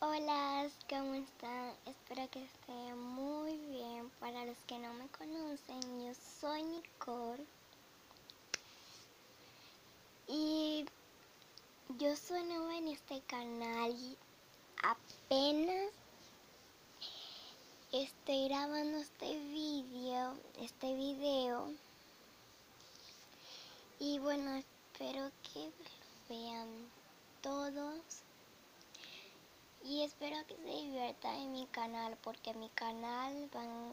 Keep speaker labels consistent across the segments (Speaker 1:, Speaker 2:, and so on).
Speaker 1: Hola, ¿cómo están? Espero que estén muy bien. Para los que no me conocen, yo soy Nicole y yo soy nueva en este canal y apenas estoy grabando este video y bueno, espero que lo vean todos. Y espero que se diviertan en mi canal porque en mi canal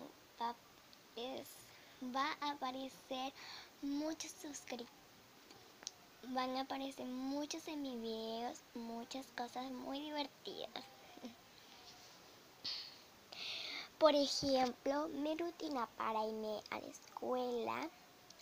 Speaker 1: va a aparecer muchos suscriptores. Van a aparecer muchos en mis videos, muchas cosas muy divertidas. Por ejemplo, mi rutina para irme a la escuela,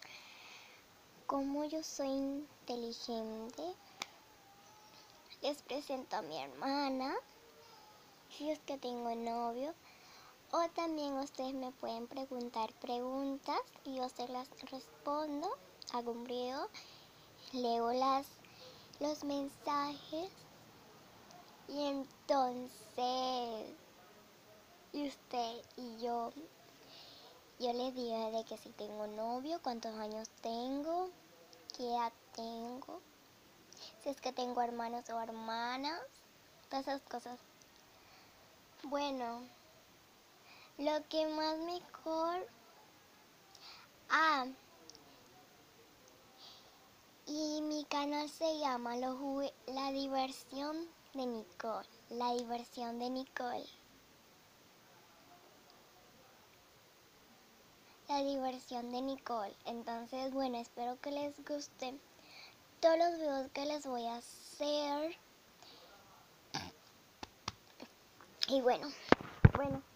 Speaker 1: como yo soy inteligente, les presento a mi hermana, si es que tengo novio. O también ustedes me pueden preguntar preguntas y yo se las respondo. Hago un video, leo los mensajes y entonces usted y yo les digo de que si tengo novio, cuántos años tengo, qué edad tengo, si es que tengo hermanos o hermanas, todas esas cosas. Bueno, lo que más mejor... Y mi canal se llama La Diversión de Nicole. La Diversión de Nicole. La Diversión de Nicole. Entonces, bueno, espero que les gusten todos los videos que les voy a hacer. Y bueno.